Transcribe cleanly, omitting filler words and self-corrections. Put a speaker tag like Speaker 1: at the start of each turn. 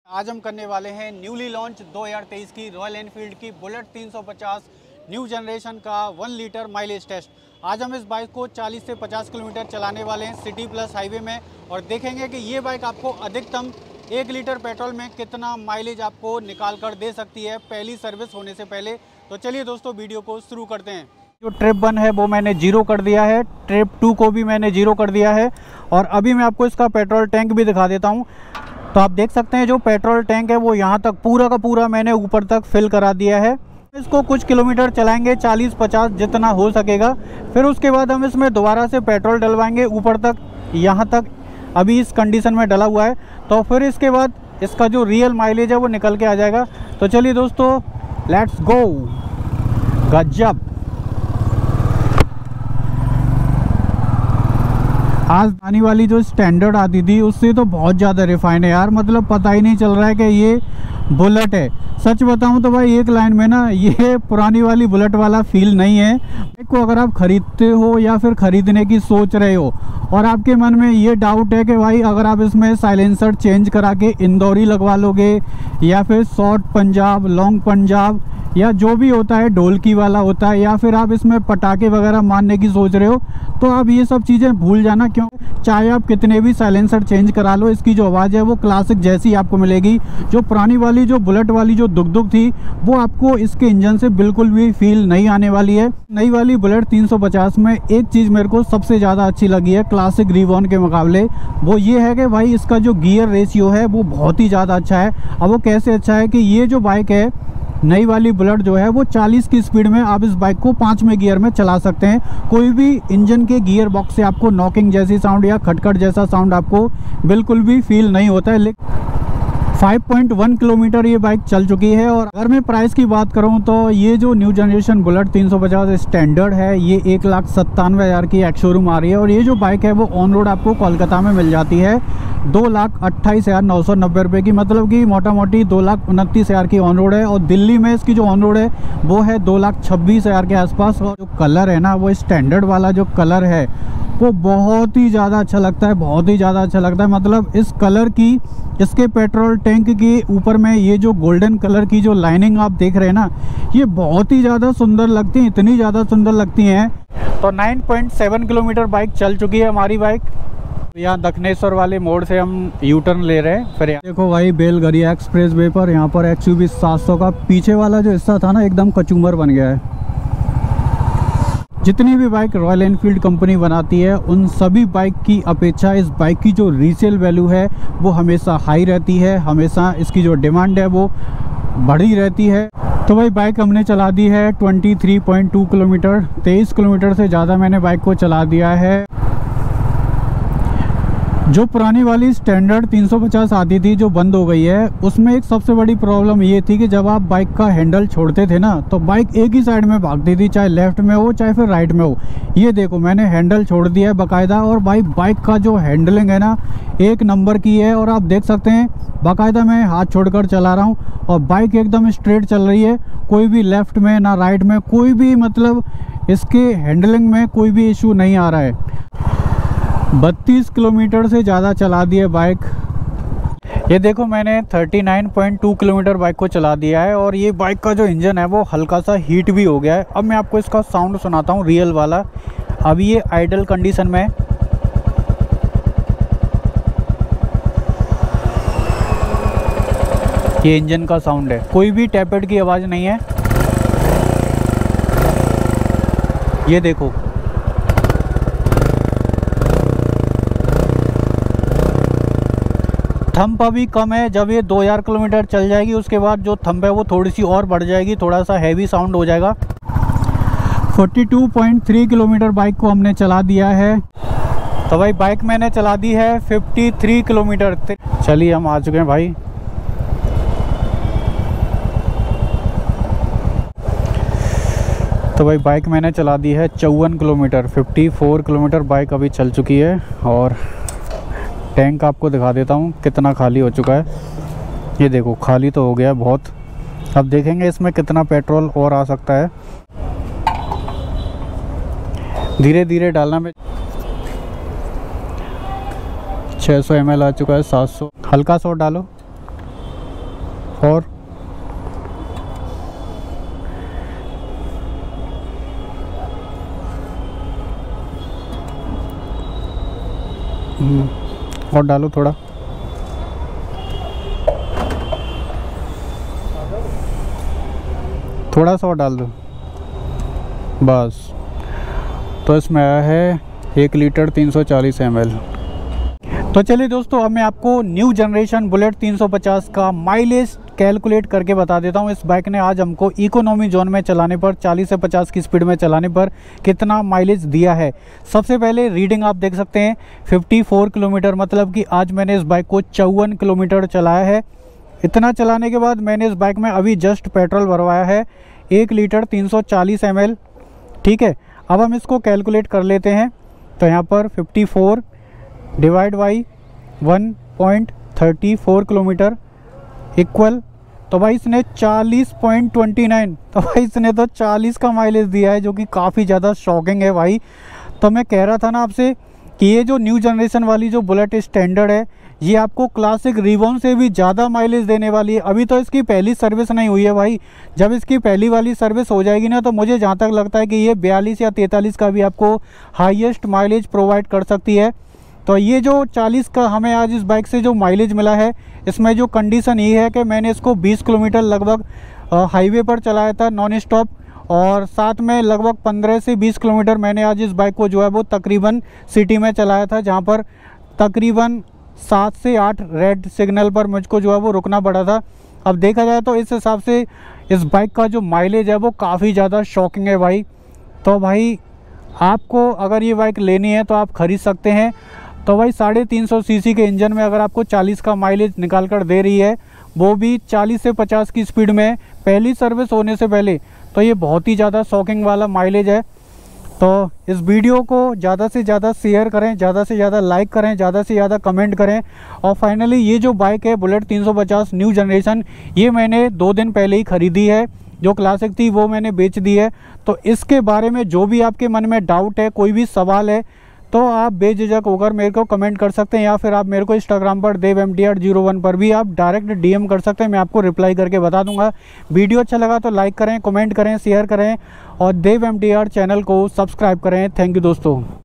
Speaker 1: आज हम करने वाले हैं न्यूली लॉन्च 2023 की रॉयल एनफील्ड की बुलेट 350 न्यू जनरेशन का 1 लीटर माइलेज टेस्ट। आज हम इस बाइक को 40 से 50 किलोमीटर चलाने वाले हैं सिटी प्लस हाईवे में और देखेंगे कि ये बाइक आपको अधिकतम 1 लीटर पेट्रोल में कितना माइलेज आपको निकाल कर दे सकती है पहली सर्विस होने से पहले। तो चलिए दोस्तों वीडियो को शुरू करते हैं। जो ट्रिप 1 है वो मैंने 0 कर दिया है, ट्रिप 2 को भी मैंने 0 कर दिया है और अभी मैं आपको इसका पेट्रोल टैंक भी दिखा देता हूँ। तो आप देख सकते हैं जो पेट्रोल टैंक है वो यहाँ तक पूरा का पूरा मैंने ऊपर तक फिल करा दिया है। इसको कुछ किलोमीटर चलाएंगे 40-50 जितना हो सकेगा, फिर उसके बाद हम इसमें दोबारा से पेट्रोल डलवाएंगे ऊपर तक, यहाँ तक अभी इस कंडीशन में डला हुआ है। तो फिर इसके बाद इसका जो रियल माइलेज है वो निकल के आ जाएगा। तो चलिए दोस्तों लेट्स गो। गजब। आज आने वाली जो स्टैंडर्ड आती थी उससे तो बहुत ज़्यादा रिफाइन है यार, मतलब पता ही नहीं चल रहा है कि ये बुलेट है। सच बताऊं तो भाई एक लाइन में ना ये पुरानी वाली बुलेट वाला फील नहीं है। को अगर आप खरीदते हो या फिर खरीदने की सोच रहे हो और आपके मन में ये डाउट है कि भाई अगर आप इसमें साइलेंसर चेंज करा के इंदौरी लगवा लोगे या फिर शॉर्ट पंजाब, लॉन्ग पंजाब या जो भी होता है ढोलकी वाला होता है, या फिर आप इसमें पटाखे वगैरह मारने की सोच रहे हो, तो आप ये सब चीज़ें भूल जाना। क्यों, चाहे आप कितने भी साइलेंसर चेंज करा लो, इसकी जो आवाज़ है वो क्लासिक जैसी आपको मिलेगी। जो पुरानी वाली जो बुलेट वाली जो दुक थी वो आपको इसके इंजन से बिल्कुल भी फील नहीं आने वाली है। नई वाली बुलेट 350 में एक चीज़ मेरे को सबसे ज़्यादा अच्छी लगी है क्लासिक रिवॉन के मुकाबले, वो ये है कि भाई इसका जो गियर रेशियो है वो बहुत ही ज़्यादा अच्छा है। अब वो कैसे अच्छा है कि ये जो बाइक है नई वाली बुलेट जो है वो 40 की स्पीड में आप इस बाइक को 5वें गियर में चला सकते हैं। कोई भी इंजन के गियर बॉक्स से आपको नॉकिंग जैसी साउंड या खटखट जैसा साउंड आपको बिल्कुल भी फील नहीं होता है। लेकिन 5.1 किलोमीटर ये बाइक चल चुकी है। और अगर मैं प्राइस की बात करूं तो ये जो न्यू जनरेशन बुलेट 350 स्टैंडर्ड है ये 1,97,000 की एक्स शोरूम आ रही है और ये जो बाइक है वो ऑन रोड आपको कोलकाता में मिल जाती है 2,28,990 रुपये की, मतलब कि मोटा मोटी 2,29,000 की ऑन रोड है। और दिल्ली में इसकी जो ऑन रोड है वो है 2,26,000 के आसपास। और जो कलर है ना वो स्टैंडर्ड वाला जो कलर है वो बहुत ही ज़्यादा अच्छा लगता है, बहुत ही ज़्यादा अच्छा लगता है। मतलब इस कलर की, इसके पेट्रोल टैंक के ऊपर में ये जो गोल्डन कलर की जो लाइनिंग आप देख रहे हैं ना, ये बहुत ही ज़्यादा सुंदर लगती हैं, इतनी ज़्यादा सुंदर लगती हैं। तो 9.7 किलोमीटर बाइक चल चुकी है हमारी बाइक। यहाँ दक्षिणेश्वर वाले मोड़ से हम यू टर्न ले रहे हैं। फिर देखो भाई बेलगरिया एक्सप्रेस वे पर यहाँ पर XUV 700 का पीछे वाला जो हिस्सा था ना एकदम कचूमर बन गया है। जितनी भी बाइक रॉयल एनफील्ड कंपनी बनाती है उन सभी बाइक की अपेक्षा इस बाइक की जो रीसेल वैल्यू है वो हमेशा हाई रहती है, हमेशा इसकी जो डिमांड है वो बढ़ी रहती है। तो भाई बाइक हमने चला दी है 23.2 किलोमीटर, 23 किलोमीटर से ज़्यादा मैंने बाइक को चला दिया है। जो पुरानी वाली स्टैंडर्ड 350 आती थी जो बंद हो गई है, उसमें एक सबसे बड़ी प्रॉब्लम ये थी कि जब आप बाइक का हैंडल छोड़ते थे ना तो बाइक एक ही साइड में भागती थी, चाहे लेफ्ट में हो चाहे फिर राइट में हो। ये देखो मैंने हैंडल छोड़ दिया है बाकायदा और भाई बाइक का जो हैंडलिंग है ना एक नंबर की है। और आप देख सकते हैं बाकायदा मैं हाथ छोड़कर चला रहा हूँ और बाइक एकदम स्ट्रेट चल रही है, कोई भी लेफ्ट में ना राइट में कोई भी, मतलब इसके हैंडलिंग में कोई भी इशू नहीं आ रहा है। 32 किलोमीटर से ज़्यादा चला दी है बाइक। ये देखो मैंने 39.2 किलोमीटर बाइक को चला दिया है और ये बाइक का जो इंजन है वो हल्का सा हीट भी हो गया है। अब मैं आपको इसका साउंड सुनाता हूँ रियल वाला। अभी ये आइडल कंडीशन में है। ये इंजन का साउंड है, कोई भी टैपेड की आवाज़ नहीं है। ये देखो थंब अभी कम है, जब ये 2000 किलोमीटर चल जाएगी उसके बाद जो थंब है वो थोड़ी सी और बढ़ जाएगी, थोड़ा सा हैवी साउंड हो जाएगा। 42.3 किलोमीटर बाइक को हमने चला दिया है। तो भाई बाइक मैंने चला दी है 53 किलोमीटर। चलिए हम आ चुके हैं भाई। तो भाई बाइक मैंने चला दी है 54 किलोमीटर, 54 किलोमीटर बाइक अभी चल चुकी है। और टैंक आपको दिखा देता हूँ कितना खाली हो चुका है। ये देखो खाली तो हो गया बहुत। अब देखेंगे इसमें कितना पेट्रोल और आ सकता है। धीरे धीरे डालना में 600 ml आ चुका है, 700। हल्का सा डालो। और और डालो थोड़ा, थोड़ा सा और डाल दो बस। तो इसमें आया है 1 लीटर 340 ml। तो चलिए दोस्तों, अब मैं आपको न्यू जनरेशन बुलेट 350 का माइलेज कैलकुलेट करके बता देता हूँ। इस बाइक ने आज हमको इकोनॉमी जोन में चलाने पर 40 से 50 की स्पीड में चलाने पर कितना माइलेज दिया है। सबसे पहले रीडिंग आप देख सकते हैं 54 किलोमीटर, मतलब कि आज मैंने इस बाइक को 54 किलोमीटर चलाया है। इतना चलाने के बाद मैंने इस बाइक में अभी जस्ट पेट्रोल भरवाया है 1 लीटर 340 ml। ठीक है, अब हम इसको कैलकुलेट कर लेते हैं। तो यहाँ पर 54 डिवाइड बाई 1.34 किलोमीटर इक्वल, तो भाई इसने 40.29, तो भाई इसने तो 40 का माइलेज दिया है, जो कि काफ़ी ज़्यादा शॉकिंग है भाई। तो मैं कह रहा था ना आपसे कि ये जो न्यू जनरेशन वाली जो बुलेट स्टैंडर्ड है, ये आपको क्लासिक रिवॉन से भी ज़्यादा माइलेज देने वाली है। अभी तो इसकी पहली सर्विस नहीं हुई है भाई, जब इसकी पहली वाली सर्विस हो जाएगी ना, तो मुझे जहाँ तक लगता है कि ये 42 या 43 का भी आपको हाईएस्ट माइलेज प्रोवाइड कर सकती है। तो ये जो 40 का हमें आज इस बाइक से जो माइलेज मिला है, इसमें जो कंडीशन ये है कि मैंने इसको 20 किलोमीटर लगभग हाईवे पर चलाया था नॉन स्टॉप, और साथ में लगभग 15 से 20 किलोमीटर मैंने आज इस बाइक को जो है वो तकरीबन सिटी में चलाया था, जहाँ पर तकरीबन 7 से 8 रेड सिग्नल पर मुझको जो है वो रुकना पड़ा था। अब देखा जाए तो इस हिसाब से इस बाइक का जो माइलेज है वो काफ़ी ज़्यादा शॉकिंग है भाई। तो भाई आपको अगर ये बाइक लेनी है तो आप ख़रीद सकते हैं। तो भाई 350 सीसी के इंजन में अगर आपको 40 का माइलेज निकाल कर दे रही है, वो भी 40 से 50 की स्पीड में पहली सर्विस होने से पहले, तो ये बहुत ही ज़्यादा शॉकिंग वाला माइलेज है। तो इस वीडियो को ज़्यादा से ज़्यादा शेयर करें, ज़्यादा से ज़्यादा लाइक करें, ज़्यादा से ज़्यादा कमेंट करें। और फाइनली ये जो बाइक है बुलेट 350 न्यू जनरेशन, ये मैंने 2 दिन पहले ही ख़रीदी है। जो क्लासिक थी वो मैंने बेच दी है। तो इसके बारे में जो भी आपके मन में डाउट है, कोई भी सवाल है, तो आप बेझिझक होकर मेरे को कमेंट कर सकते हैं, या फिर आप मेरे को इंस्टाग्राम पर devmtr01 पर भी आप डायरेक्ट डीएम कर सकते हैं। मैं आपको रिप्लाई करके बता दूंगा। वीडियो अच्छा लगा तो लाइक करें, कमेंट करें, शेयर करें और देव एमटीआर चैनल को सब्सक्राइब करें। थैंक यू दोस्तों।